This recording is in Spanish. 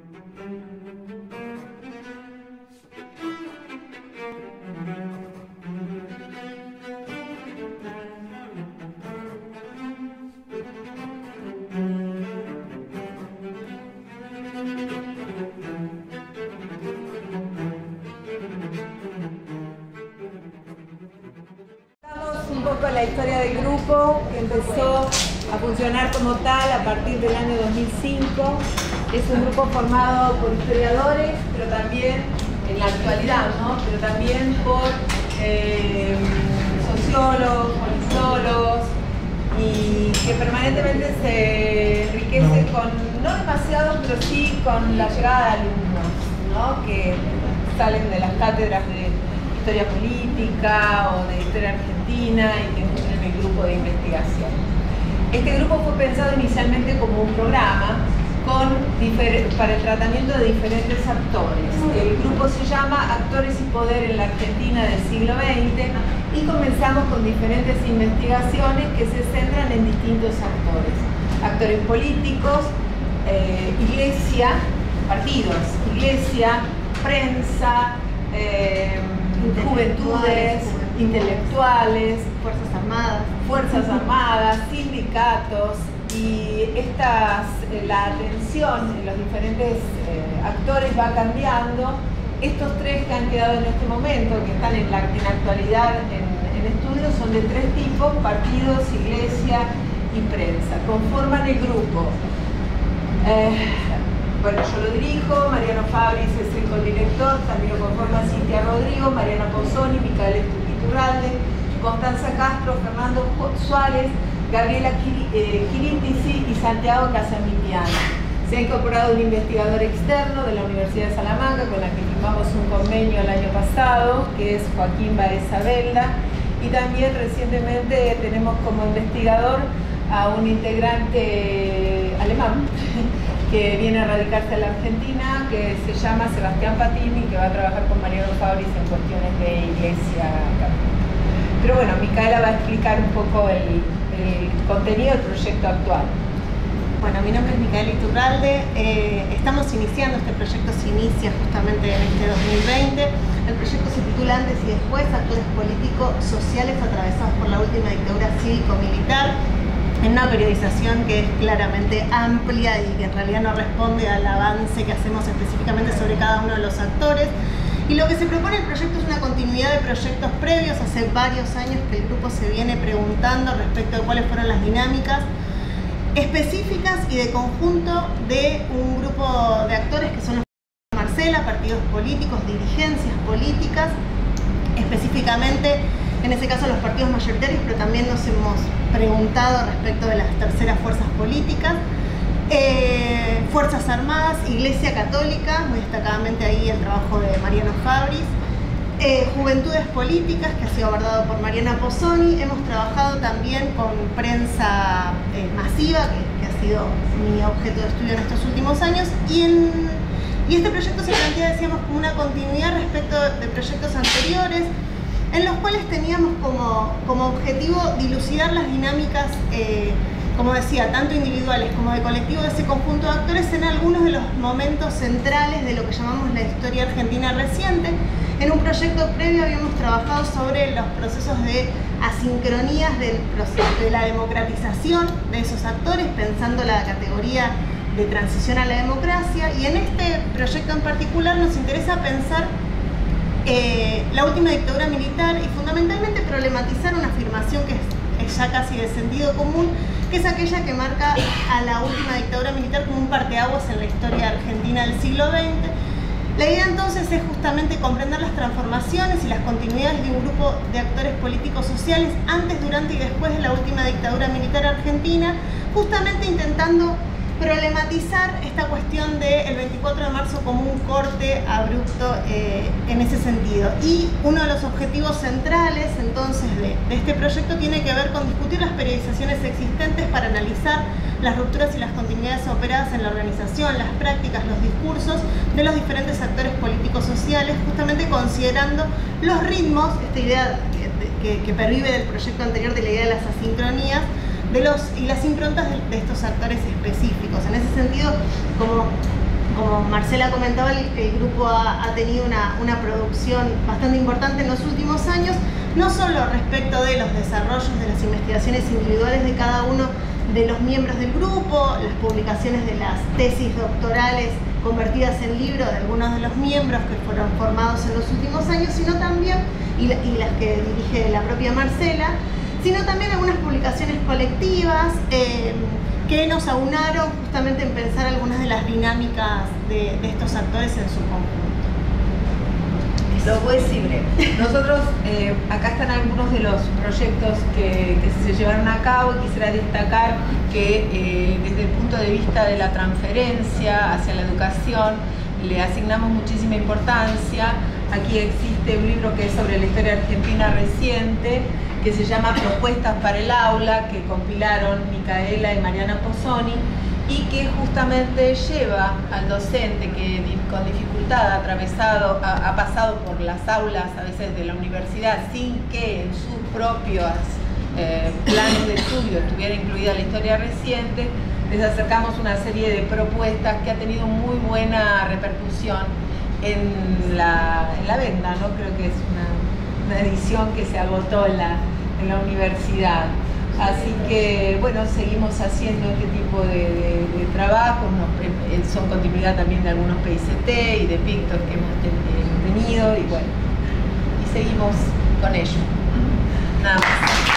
Un poco la historia del grupo, que empezó a funcionar como tal a partir del año 2005. Es un grupo formado por historiadores, pero también, en la actualidad, ¿no? Pero también por sociólogos, politólogos, y que permanentemente se enriquece con, no demasiados, pero sí con la llegada de alumnos, ¿no? Que salen de las cátedras de historia política o de historia argentina y que entran en el grupo de investigación. Este grupo fue pensado inicialmente como un programa para el tratamiento de diferentes actores. El grupo se llama Actores y Poder en la Argentina del siglo XX y comenzamos con diferentes investigaciones que se centran en distintos actores. Actores políticos, iglesia, partidos, iglesia, prensa, juventudes, intelectuales, fuerzas armadas, sindicatos, y la atención en los diferentes actores va cambiando. Estos tres que han quedado en este momento, que están en actualidad en estudio, son de tres tipos: partidos, iglesia y prensa. Conforman el grupo. Bueno, yo lo dirijo, Mariano Fabris es el codirector, también lo conforman Cintia Rodrigo, Mariana Pozzoni, Micaela Iturralde, Constanza Castro, Fernando Suárez, Gabriela Quilintisi y Santiago Casamitiano. Se ha incorporado un investigador externo de la Universidad de Salamanca, con la que firmamos un convenio el año pasado, que es Joaquín Baeza Belda, y también recientemente tenemos como investigador a un integrante alemán que viene a radicarse en la Argentina, que se llama Sebastián Patini, que va a trabajar con Mariano Fabris en cuestiones de iglesia católica. Pero bueno, Micaela va a explicar un poco el contenido del proyecto actual. Bueno, mi nombre es Micaela Iturralde. Estamos iniciando, este proyecto se inicia justamente en este 2020. El proyecto se titula Antes y Después, Actores Políticos Sociales atravesados por la última dictadura cívico-militar, en una periodización que es claramente amplia y que en realidad no responde al avance que hacemos específicamente sobre cada uno de los actores. Y lo que se propone el proyecto es una continuidad de proyectos previos. Hace varios años que el grupo se viene preguntando respecto de cuáles fueron las dinámicas específicas y de conjunto de un grupo de actores que son los Marcela, partidos políticos, dirigencias políticas, específicamente en ese caso los partidos mayoritarios, pero también nos hemos preguntado respecto de las terceras fuerzas políticas, fuerzas armadas, iglesia católica, muy destacadamente ahí el trabajo de Mariano Fabris, juventudes políticas, que ha sido abordado por Mariana Pozzoni. Hemos trabajado también con prensa masiva, que ha sido mi objeto de estudio en estos últimos años, y este proyecto se plantea, decíamos, como una continuidad respecto de proyectos anteriores, en los cuales teníamos como objetivo dilucidar las dinámicas, como decía, tanto individuales como de colectivo de ese conjunto de actores en algunos de los momentos centrales de lo que llamamos la historia argentina reciente. En un proyecto previo habíamos trabajado sobre los procesos de asincronías del proceso de la democratización de esos actores, pensando la categoría de transición a la democracia, y en este proyecto en particular nos interesa pensar la última dictadura militar y fundamentalmente problematizar una afirmación que es ya casi de sentido común, que es aquella que marca a la última dictadura militar como un parteaguas en la historia argentina del siglo XX. La idea entonces es justamente comprender las transformaciones y las continuidades de un grupo de actores políticos sociales antes, durante y después de la última dictadura militar argentina, justamente intentando problematizar esta cuestión del 24 de marzo como un corte abrupto en ese sentido. Y uno de los objetivos centrales entonces de este proyecto tiene que ver con discutir las periodizaciones existentes para analizar las rupturas y las continuidades operadas en la organización, las prácticas, los discursos de los diferentes actores políticos sociales, justamente considerando los ritmos, esta idea que pervive del proyecto anterior de la idea de las asincronías, y las improntas de estos actores específicos. En ese sentido, como como Marcela comentaba, el grupo ha tenido una producción bastante importante en los últimos años, no solo respecto de los desarrollos de las investigaciones individuales de cada uno de los miembros del grupo, las publicaciones de las tesis doctorales convertidas en libro de algunos de los miembros que fueron formados en los últimos años, sino también, y las que dirige la propia Marcela, sino también algunas publicaciones colectivas que nos aunaron justamente en pensar algunas de las dinámicas de estos actores en su conjunto. Lo voy a decir breve. Nosotros, acá están algunos de los proyectos que se llevaron a cabo. Quisiera destacar que desde el punto de vista de la transferencia hacia la educación le asignamos muchísima importancia. Aquí existe un libro que es sobre la historia argentina reciente, que se llama Propuestas para el aula, que compilaron Micaela y Mariana Pozzoni, y que justamente lleva al docente que con dificultad ha pasado por las aulas a veces de la universidad sin que en sus propios planes de estudio estuviera incluida la historia reciente. Les acercamos una serie de propuestas que ha tenido muy buena repercusión en la venta, ¿no? Creo que es una edición que se agotó en la universidad. Así que, bueno, seguimos haciendo este tipo de trabajos, son continuidad también de algunos PICT y de Pictor que hemos tenido, y bueno, y seguimos con ello. Nada más.